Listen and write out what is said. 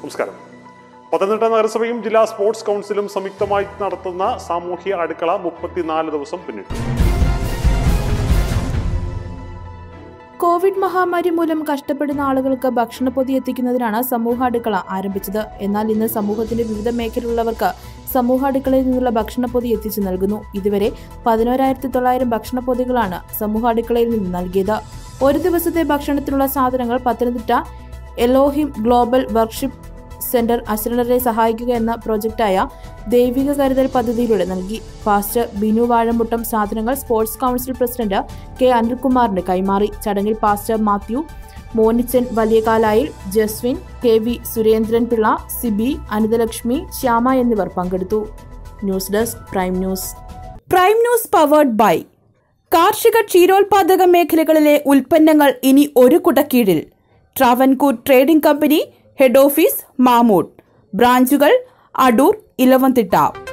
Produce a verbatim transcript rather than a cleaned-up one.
നമസ്കാരം. പത്തനംതിട്ട നഗരസഭയും ജില്ലാ സ്പോർട്സ് കൗൺസിലും സംയുക്തമായി നടത്തുന്ന സാമൂഹ്യ അടുക്കള മുപ്പത്തിനാല് ദിവസം പിന്നിട്ടു. കോവിഡ് മഹാമാരി മൂലം കഷ്ടപ്പെടുന്ന ആളുകൾക്ക് ഭക്ഷണപ്പൊതി എത്തിക്കുന്നതിനാണ് സമൂഹ അടുക്കള ആരംഭിച്ചത്. എന്നാൽ ഇന്ന് സമൂഹത്തിന്റെ വിവിധ മേഖലയിലുള്ളവർക്ക് സമൂഹ അടുക്കളയിൽ നിന്നുള്ള ഭക്ഷണപ്പൊതി എത്തിച്ചു നൽകുന്നു. ഇതുവരെ പതിനോരായിരത്തി തൊള്ളായിരം ഭക്ഷണപ്പൊതികളാണ് സമൂഹ അടുക്കളയിൽ നിന്ന് നൽകിയത്. ഒരു ദിവസത്തെ ഭക്ഷണത്തിനുള്ള സാധനങ്ങൾ Pathanamthitta Elohim global worship centre അശരണരെ സഹായിക്കുക എന്ന പ്രോജക്റ്റായ ദൈവിക കരുതൽ പദ്ധതിയിലൂടെ നൽകി. പാസ്റ്റർ ബിനു വാഴമുട്ടം സാധനങ്ങൾ സ്പോർട്സ് കൗൺസിൽ പ്രസിഡന്റ് കെ അനിൽകുമാറിന് കൈമാറി. ചടങ്ങിൽ pastor Mathew, Monichan Valiyakalayil, Jaswin, K V Surendran Pillai, Sibi, Anithalakshmi, Shyama എന്നിവർ പങ്കെടുത്തു. News desk prime news. Prime news powered by കാർഷിക ക്ഷീരോത്പാദക മേഖലകളിലെ ഉൽപ്പന്നങ്ങൾ ഇനി ഒരു കുടക്കീഴിൽ. Travancore trading company, head office Mamood, ബ്രാഞ്ചുകൾ അടൂർ, ഇലവന്തിട്ട.